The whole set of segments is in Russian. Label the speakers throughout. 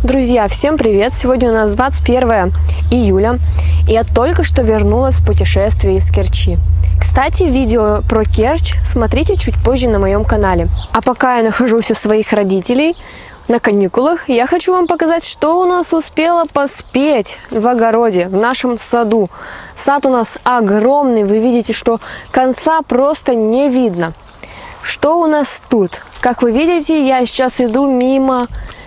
Speaker 1: Друзья, всем привет! Сегодня у нас 21 июля, и я только что вернулась с путешествия из Керчи. Кстати, видео про Керчь смотрите чуть позже на моем канале. А пока я нахожусь у своих родителей на каникулах, я хочу вам показать, что у нас успело поспеть в огороде, в нашем саду. Сад у нас огромный, вы видите, что конца просто не видно. Что у нас тут? Как вы видите, я сейчас иду мимо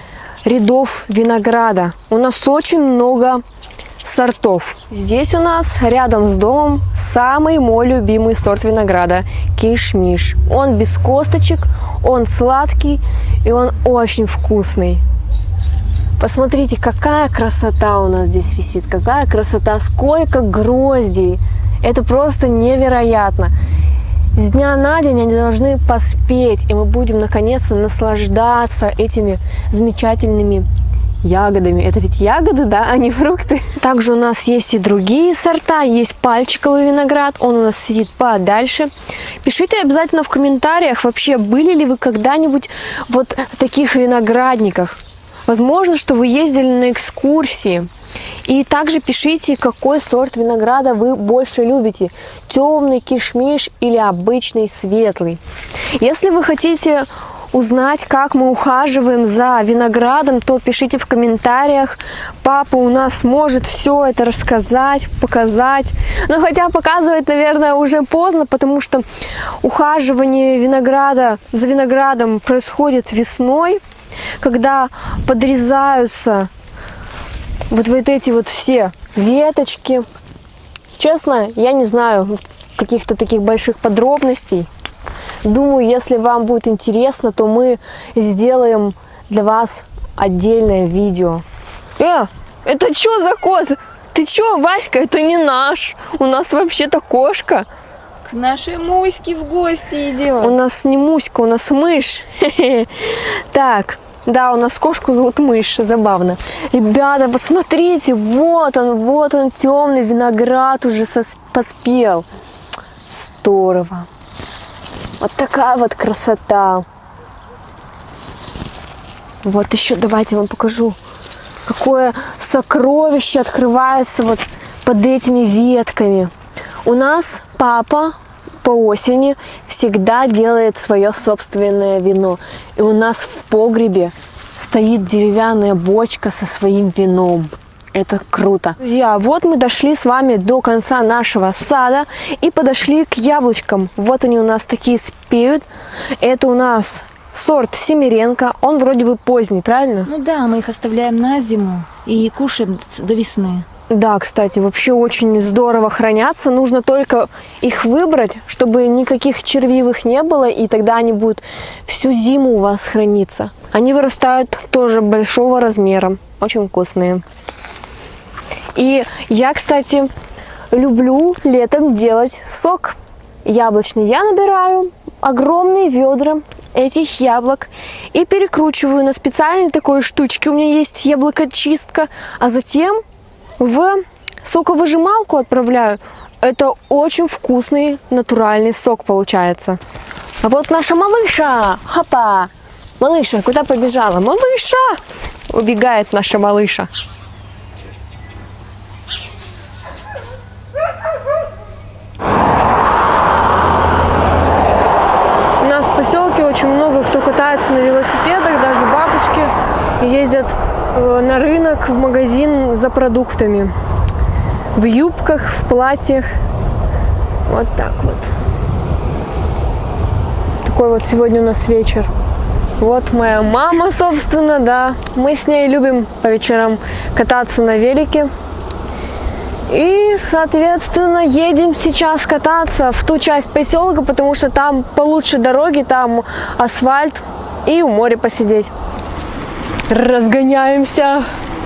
Speaker 1: рядов винограда. У нас очень много сортов. Здесь у нас рядом с домом самый мой любимый сорт винограда – киш-миш. Он без косточек, он сладкий и он очень вкусный. Посмотрите, какая красота у нас здесь висит, какая красота, сколько гроздей. Это просто невероятно. С дня на день они должны поспеть, и мы будем наконец-то наслаждаться этими замечательными ягодами. Это ведь ягоды, да, а не фрукты. Также у нас есть и другие сорта. Есть пальчиковый виноград, он у нас сидит подальше. Пишите обязательно в комментариях, вообще были ли вы когда-нибудь вот в таких виноградниках. Возможно, что вы ездили на экскурсии. И также пишите, какой сорт винограда вы больше любите. Темный киш-миш или обычный светлый. Если вы хотите узнать, как мы ухаживаем за виноградом, то пишите в комментариях. Папа у нас может все это рассказать, показать. Но хотя показывать, наверное, уже поздно, потому что ухаживание за виноградом происходит весной, когда подрезаются вот эти вот все веточки. Честно, я не знаю каких-то таких больших подробностей. Думаю, если вам будет интересно, то мы сделаем для вас отдельное видео. Это что за кот? Ты что, Васька, это не наш. У нас вообще-то кошка.
Speaker 2: К нашей Муське в гости идет.
Speaker 1: У нас не Муська, у нас мышь. Так. Да, у нас кошку зовут Мышь, забавно. Ребята, посмотрите, вот он, темный виноград уже поспел. Здорово. Вот такая вот красота. Вот еще, давайте я вам покажу, какое сокровище открывается вот под этими ветками. У нас папа по осени всегда делает свое собственное вино. И у нас в погребе стоит деревянная бочка со своим вином. Это круто. Друзья, вот мы дошли с вами до конца нашего сада и подошли к яблочкам. Вот они у нас такие спеют. Это у нас сорт Семеренко. Он вроде бы поздний, правильно?
Speaker 2: Ну да, мы их оставляем на зиму и кушаем до весны.
Speaker 1: Да, кстати, вообще очень здорово хранятся. Нужно только их выбрать, чтобы никаких червивых не было, и тогда они будут всю зиму у вас храниться. Они вырастают тоже большого размера, очень вкусные. И я, кстати, люблю летом делать сок яблочный. Я набираю огромные ведра этих яблок и перекручиваю на специальной такой штучке. У меня есть яблокочистка, а затем в соковыжималку отправляю. Это очень вкусный натуральный сок получается. А вот наша малыша. Хопа! Малыша, куда побежала? Малыша! Убегает наша малыша. У нас в поселке очень много кто катается на велосипедах, даже бабушки ездят на рынок, в магазин за продуктами. В юбках, в платьях. Вот так вот. Такой вот сегодня у нас вечер. Вот моя мама, собственно, да. Мы с ней любим по вечерам кататься на велике. И, соответственно, едем сейчас кататься в ту часть поселка, потому что там получше дороги, там асфальт, и у моря посидеть. Разгоняемся.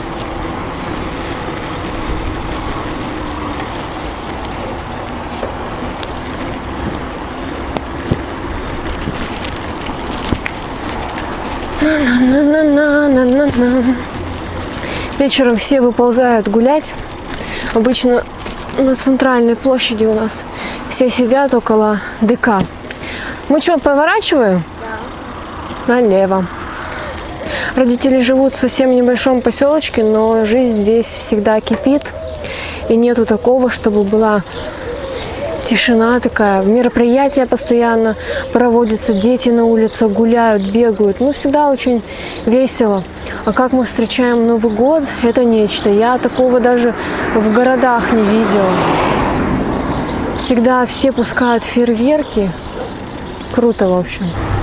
Speaker 1: Вечером все выползают гулять. Обычно на центральной площади у нас все сидят около ДК. Мы что, поворачиваем? Да. Налево. Родители живут в совсем небольшом поселочке, но жизнь здесь всегда кипит. И нету такого, чтобы была тишина такая. Мероприятия постоянно проводятся, дети на улице гуляют, бегают. Ну, всегда очень весело. А как мы встречаем Новый год, это нечто. Я такого даже в городах не видела. Всегда все пускают фейерверки. Круто, в общем.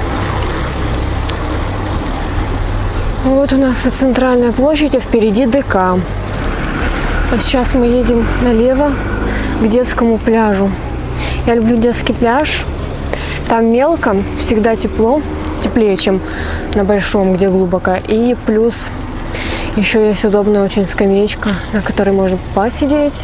Speaker 1: Вот у нас и центральная площадь, а впереди ДК. А сейчас мы едем налево к детскому пляжу. Я люблю детский пляж. Там мелко, всегда тепло, теплее, чем на большом, где глубоко. И плюс еще есть удобная очень скамеечка, на которой можно посидеть.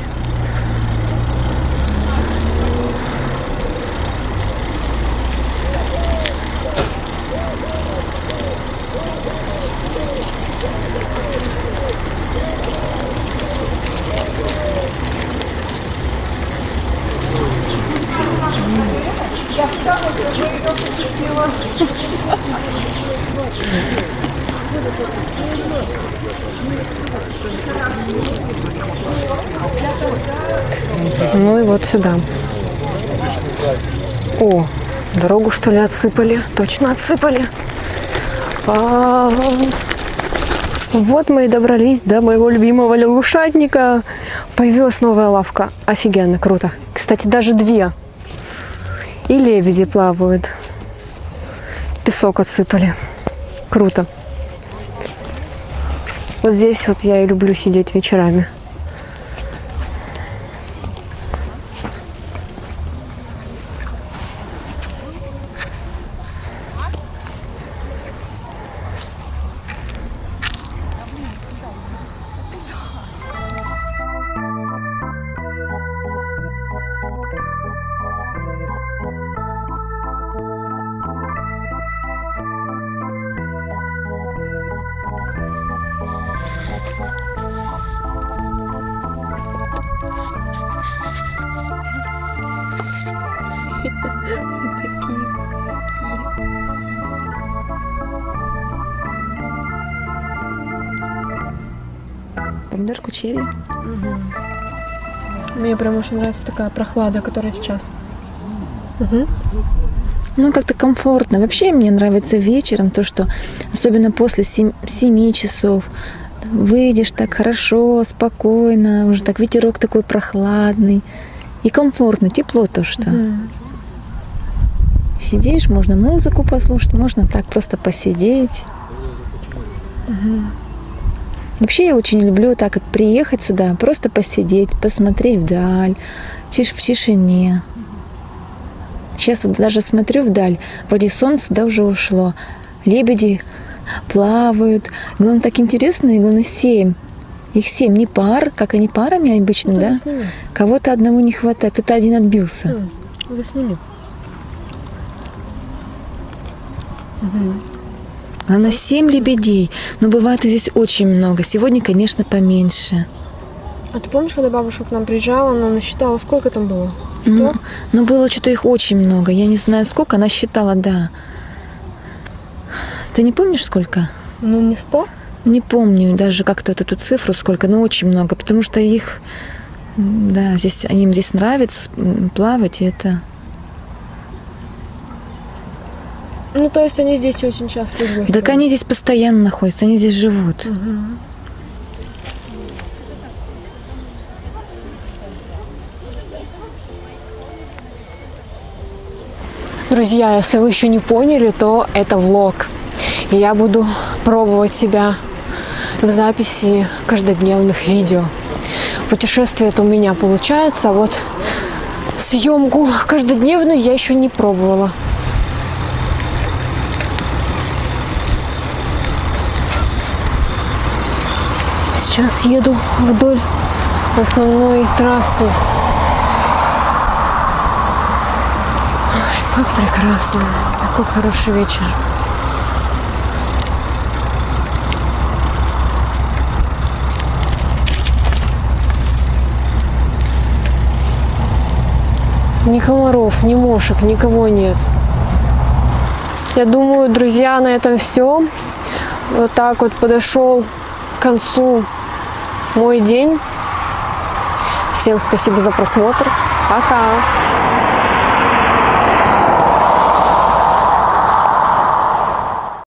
Speaker 1: Ну и вот сюда. О, дорогу что ли отсыпали? Точно отсыпали. Вот мы и добрались до моего любимого лягушатника. Появилась новая лавка. Офигенно, круто. Кстати, даже две. И лебеди плавают. Песок отсыпали. Круто. Вот здесь вот я и люблю сидеть вечерами.
Speaker 2: Помидорку черри.
Speaker 1: Мне прям очень нравится такая прохлада, которая сейчас.
Speaker 2: Ну, как-то комфортно. Вообще мне нравится вечером то, что особенно после 7 часов выйдешь так хорошо, спокойно, уже так ветерок такой прохладный и комфортно, тепло то, что. Сидишь, можно музыку послушать, можно так просто посидеть. Вообще я очень люблю так вот приехать сюда, просто посидеть, посмотреть вдаль, в тишине. Сейчас вот даже смотрю вдаль, вроде солнце да уже ушло, лебеди плавают. Главное, так интересно, и главное 7. Их 7, не пар, как они парами обычно, да? Кого-то одного не хватает, кто-то один отбился.
Speaker 1: Это сними.
Speaker 2: Главное 7 лебедей, но бывает и здесь очень много. Сегодня, конечно, поменьше.
Speaker 1: А ты помнишь, когда бабушка к нам приезжала, она насчитала, сколько там было? 100?
Speaker 2: Ну, было что-то их очень много. Я не знаю, сколько, она считала, да. Ты не помнишь, сколько?
Speaker 1: Ну, не 100?
Speaker 2: Не помню даже как-то эту цифру сколько, но очень много, потому что их, да, здесь, им здесь нравится плавать, и это...
Speaker 1: Ну, то есть они здесь очень часто гости.
Speaker 2: Так они здесь постоянно находятся, они здесь живут.
Speaker 1: Друзья, если вы еще не поняли, то это влог. И я буду пробовать себя в записи каждодневных видео. Путешествие это у меня получается, а вот съемку каждодневную я еще не пробовала. Сейчас еду вдоль основной трассы. Ой, как прекрасно. Такой хороший вечер. Ни комаров, ни мошек, никого нет. Я думаю, друзья, на этом все. вот так вот подошел к концу мой день. Всем спасибо за просмотр. Пока!